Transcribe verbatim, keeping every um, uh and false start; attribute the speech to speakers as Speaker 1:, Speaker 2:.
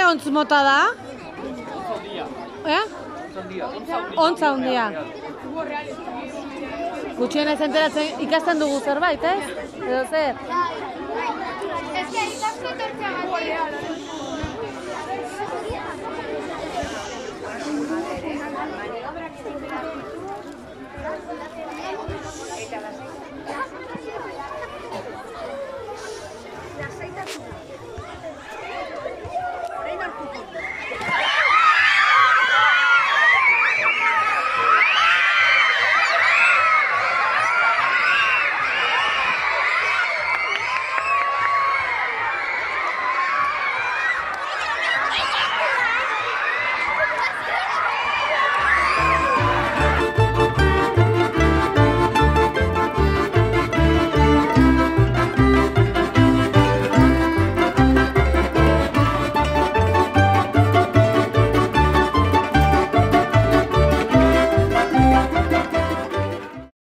Speaker 1: ontz mota da? Eh? Ontza hundia. Gutxien ez enteratzen ikasten dugu zerbait, ez? Edo zer?
Speaker 2: Ez que ikasko tortzea bat. Eta